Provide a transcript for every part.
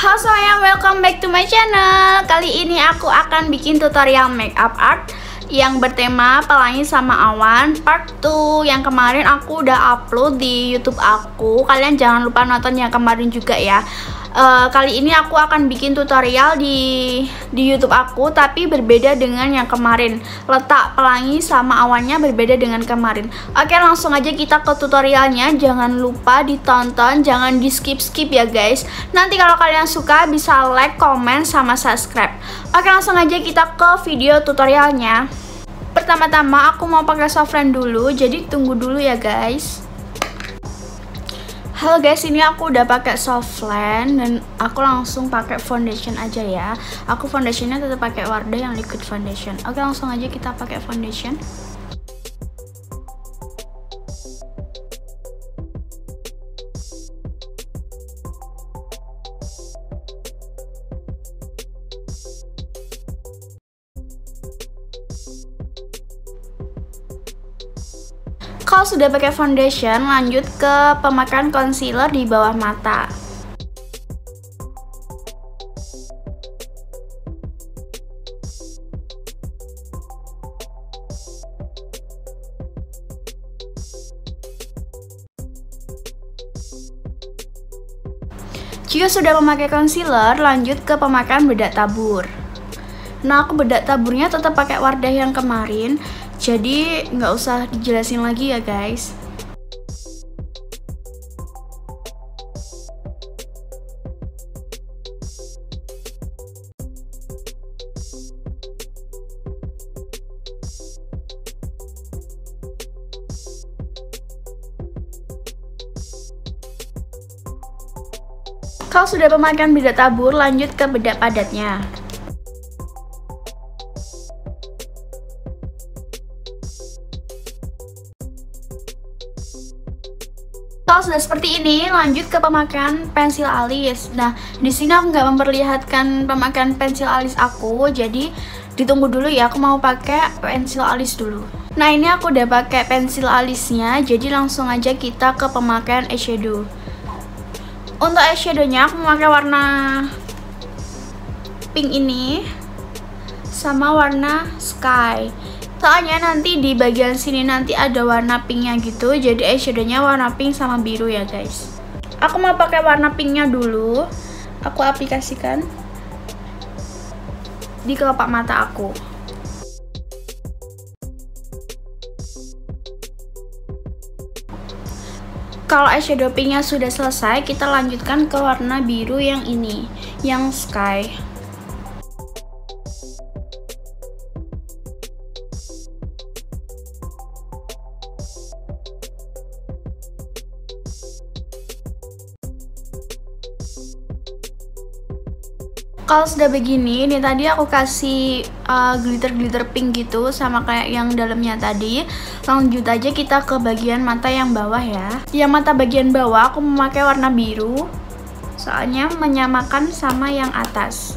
Halo semuanya, welcome back to my channel. Kali ini aku akan bikin tutorial makeup art yang bertema pelangi sama awan part 2. Yang kemarin aku udah upload di YouTube aku. Kalian jangan lupa nonton yang kemarin juga ya. Kali ini aku akan bikin tutorial di YouTube aku, tapi berbeda dengan yang kemarin. Letak pelangi sama awannya berbeda dengan kemarin. Oke, langsung aja kita ke tutorialnya. Jangan lupa ditonton, jangan di skip ya guys. Nanti kalau kalian suka bisa like, comment, sama subscribe. Oke, langsung aja kita ke video tutorialnya. Pertama-tama aku mau pakai softline dulu, jadi tunggu dulu ya guys. Halo guys, ini aku udah pakai softline dan aku langsung pakai foundation aja ya. Aku foundationnya tetap pakai Wardah yang liquid foundation. Oke, langsung aja kita pakai foundation. Kalau sudah pakai foundation, lanjut ke pemakaian concealer di bawah mata. Jika sudah memakai concealer, lanjut ke pemakaian bedak tabur. Nah, aku bedak taburnya tetap pakai Wardah yang kemarin, jadi nggak usah dijelasin lagi ya guys. Kalau sudah pemakaian bedak tabur, lanjut ke bedak padatnya. Kalau sudah seperti ini, lanjut ke pemakaian pensil alis. Nah, di sini aku nggak memperlihatkan pemakaian pensil alis aku, jadi ditunggu dulu ya. Aku mau pakai pensil alis dulu. Nah, ini aku udah pakai pensil alisnya, jadi langsung aja kita ke pemakaian eyeshadow. Untuk eyeshadownya aku memakai warna pink ini sama warna sky. Soalnya nanti di bagian sini nanti ada warna pinknya gitu, jadi eyeshadownya warna pink sama biru ya guys. Aku mau pakai warna pinknya dulu. Aku aplikasikan di kelopak mata aku. Kalau eyeshadow pinknya sudah selesai, kita lanjutkan ke warna biru yang ini, yang sky. Kalau sudah begini, ini tadi aku kasih glitter pink gitu sama kayak yang dalamnya tadi. Lanjut aja kita ke bagian mata yang bawah ya. Yang mata bagian bawah aku memakai warna biru, soalnya menyamakan sama yang atas.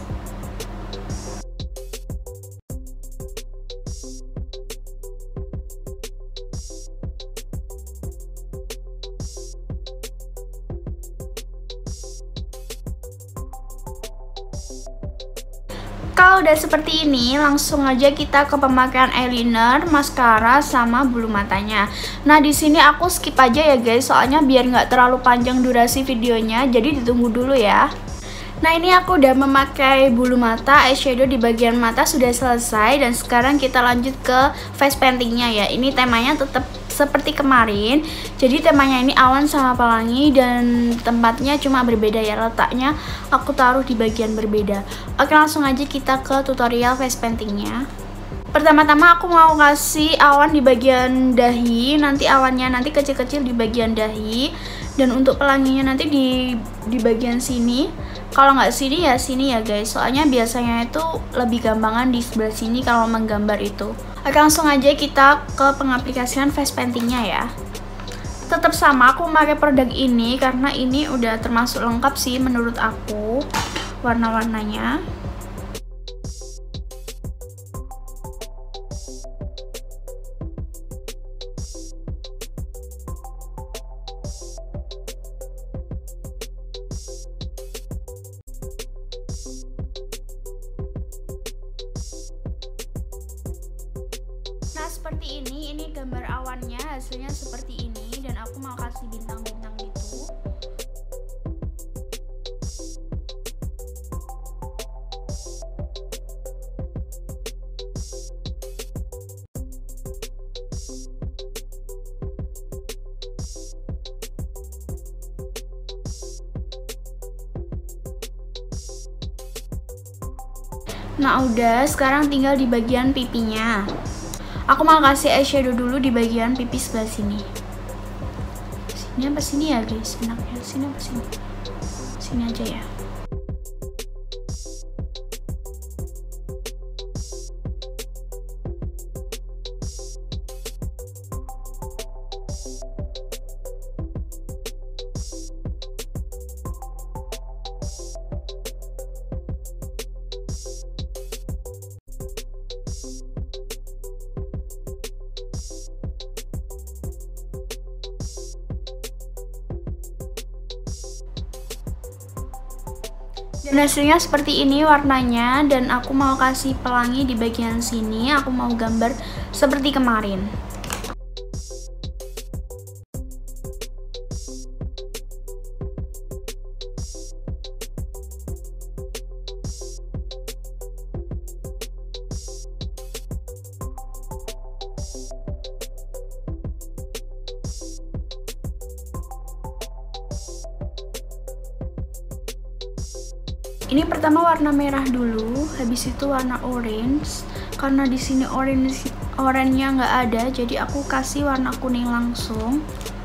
Kalau udah seperti ini, langsung aja kita ke pemakaian eyeliner, maskara, sama bulu matanya. Nah, di sini aku skip aja ya guys, soalnya biar nggak terlalu panjang durasi videonya, jadi ditunggu dulu ya. Nah, ini aku udah memakai bulu mata, eyeshadow di bagian mata sudah selesai, dan sekarang kita lanjut ke face paintingnya ya. Ini temanya tetap seperti kemarin, jadi temanya ini awan sama pelangi, dan tempatnya cuma berbeda ya, letaknya aku taruh di bagian berbeda. Oke, langsung aja kita ke tutorial face paintingnya. Pertama-tama aku mau kasih awan di bagian dahi, nanti awannya nanti kecil-kecil di bagian dahi, dan untuk pelanginya nanti di bagian sini. Kalau nggak sini ya guys, soalnya biasanya itu lebih gampangan di sebelah sini kalau menggambar itu. Oke, langsung aja kita ke pengaplikasian face paintingnya ya. Tetap sama, aku memakai produk ini karena ini udah termasuk lengkap sih menurut aku warna-warnanya. seperti ini gambar awannya, hasilnya seperti ini, dan aku mau kasih bintang-bintang gitu. Nah udah, sekarang tinggal di bagian pipinya. Aku mau kasih eyeshadow dulu di bagian pipi sebelah sini. Sini apa sini ya guys? Enaknya sini apa sini? Sini aja ya. Dan hasilnya seperti ini warnanya, dan aku mau kasih pelangi di bagian sini. Aku mau gambar seperti kemarin. Ini pertama warna merah dulu, habis itu warna orange. Karena di sini oranye nggak ada, jadi aku kasih warna kuning langsung.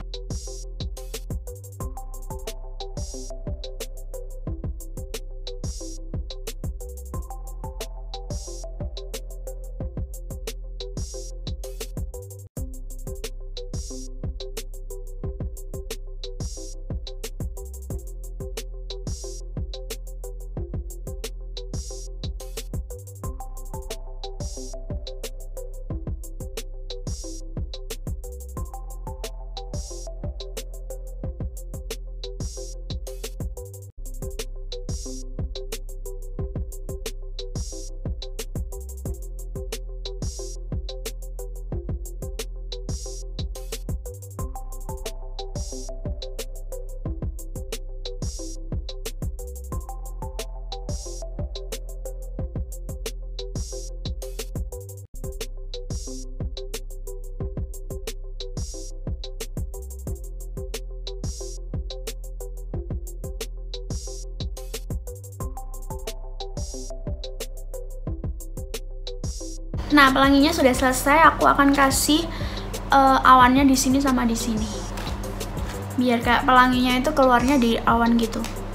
Nah, pelanginya sudah selesai. Aku akan kasih awannya di sini sama di sini. Biar kayak pelanginya itu keluarnya di awan gitu.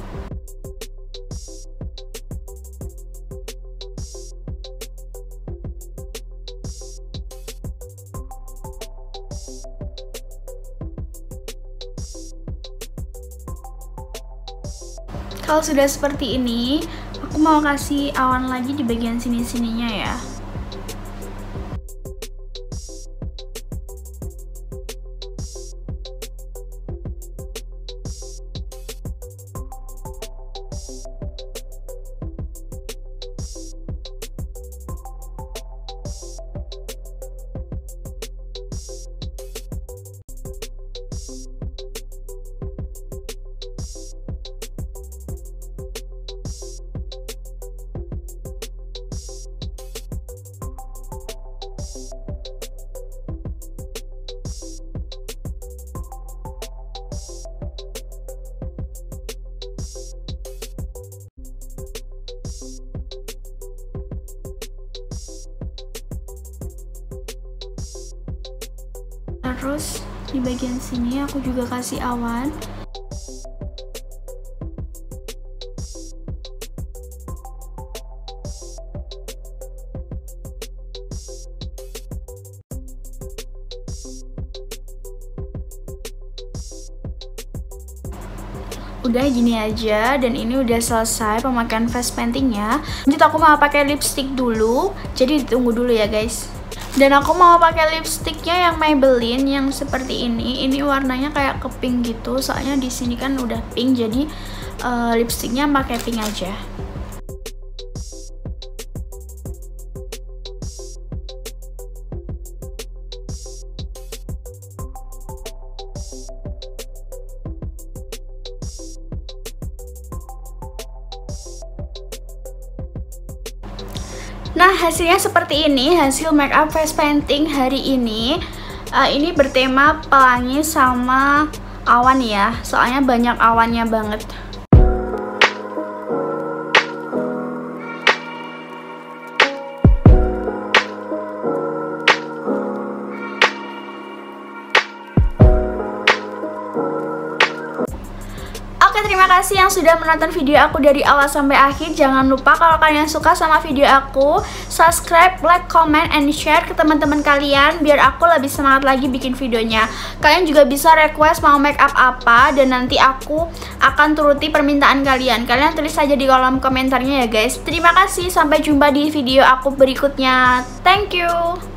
Kalau sudah seperti ini, aku mau kasih awan lagi di bagian sini-sininya ya. Terus di bagian sini aku juga kasih awan. Udah gini aja, dan ini udah selesai pemakaian face paintingnya. Lanjut aku mau pakai lipstick dulu, jadi ditunggu dulu ya guys. Dan aku mau pakai lipsticknya yang Maybelline yang seperti ini. Ini warnanya kayak ke pink gitu, soalnya di sini kan udah pink, jadi lipsticknya pakai pink aja. Nah, hasilnya seperti ini, hasil makeup face painting hari ini. Ini bertema pelangi sama awan ya, soalnya banyak awannya banget. Oke, terima kasih yang sudah menonton video aku dari awal sampai akhir. Jangan lupa kalau kalian suka sama video aku, subscribe, like, comment, and share ke teman-teman kalian biar aku lebih semangat lagi bikin videonya. Kalian juga bisa request mau make up apa dan nanti aku akan turuti permintaan kalian. Kalian tulis saja di kolom komentarnya ya guys. Terima kasih, sampai jumpa di video aku berikutnya. Thank you.